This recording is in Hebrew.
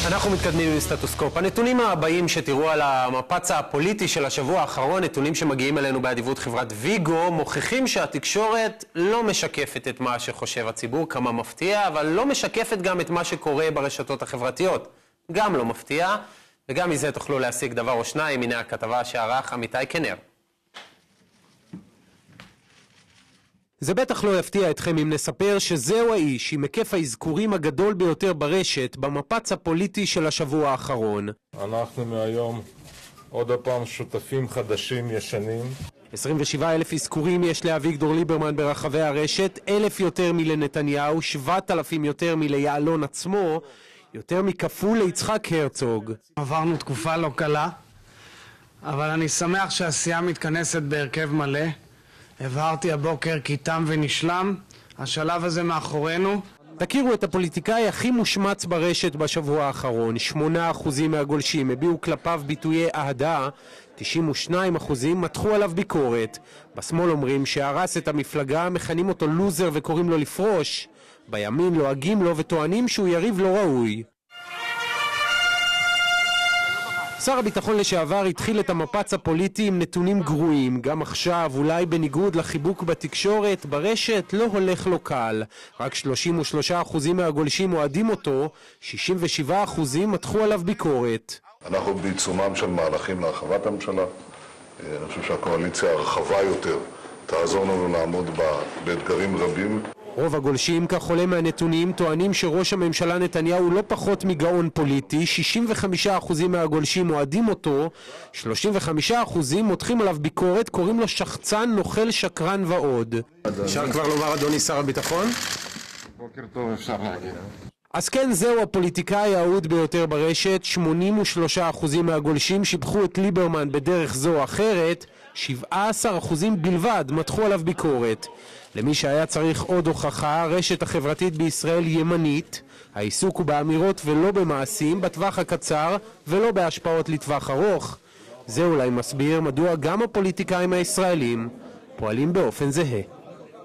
אנחנו מתקדמים עם סטטוסקופ. הנתונים הבאים שתראו על המפץ הפוליטי של השבוע האחרון, נתונים שמגיעים אלינו באדיבות חברת ויגו, מוכיחים שהתקשורת לא משקפת את מה שחושב הציבור, כמה מפתיע, אבל לא משקפת גם את מה שקורה ברשתות החברתיות. גם לא מפתיע, וגם מזה תוכלו להשיג דבר או שניים. הנה הכתבה שערך עמיתי כנר. זה בטח לא יפתיע אתכם אם נספר שזהו האיש עם היקף האזכורים הגדול ביותר ברשת במפץ הפוליטי של השבוע האחרון. אנחנו מהיום עוד הפעם שותפים חדשים ישנים. 27,000 אזכורים יש לאביגדור ליברמן ברחבי הרשת, 1,000 יותר מלנתניהו, 7,000 יותר מליעלון עצמו, יותר מכפול ליצחק הרצוג. עברנו תקופה לא קלה, אבל אני שמח שהסיעה מתכנסת בהרכב מלא. הבהרתי הבוקר כי תם ונשלם, השלב הזה מאחורינו. תכירו את הפוליטיקאי הכי מושמץ ברשת בשבוע האחרון. 8% מהגולשים הביעו כלפיו ביטויי אהדה, 92% מתחו עליו ביקורת. בשמאל אומרים שהרס את המפלגה, מכנים אותו לוזר וקוראים לו לפרוש. בימין לועגים לו וטוענים שהוא יריב לא ראוי. שר הביטחון לשעבר התחיל את המפץ הפוליטי עם נתונים גרועים. גם עכשיו, אולי בניגוד לחיבוק בתקשורת, ברשת לא הולך לו קל. רק 33% מהגולשים אוהדים אותו, 67% מתחו עליו ביקורת. אנחנו בעיצומם של מהלכים להרחבת הממשלה. אני חושב שהקואליציה הרחבה יותר תעזור לנו לעמוד באתגרים רבים. רוב הגולשים, כך עולה מהנתונים, טוענים שראש הממשלה נתניהו לא פחות מגאון פוליטי. 65% מהגולשים אוהדים אותו, 35% מותחים עליו ביקורת, קוראים לו שחצן, נוכל, שקרן ועוד. אפשר כבר לומר אדוני שר הביטחון? בוקר טוב, אפשר להגיד. אז כן, זהו הפוליטיקאי האהוד ביותר ברשת. 83% מהגולשים שיבחו את ליברמן בדרך זו או אחרת, 17% בלבד מתחו עליו ביקורת. למי שהיה צריך עוד הוכחה, הרשת החברתית בישראל ימנית. העיסוק הוא באמירות ולא במעשים, בטווח הקצר ולא בהשפעות לטווח ארוך. זה אולי מסביר מדוע גם הפוליטיקאים הישראלים פועלים באופן זהה.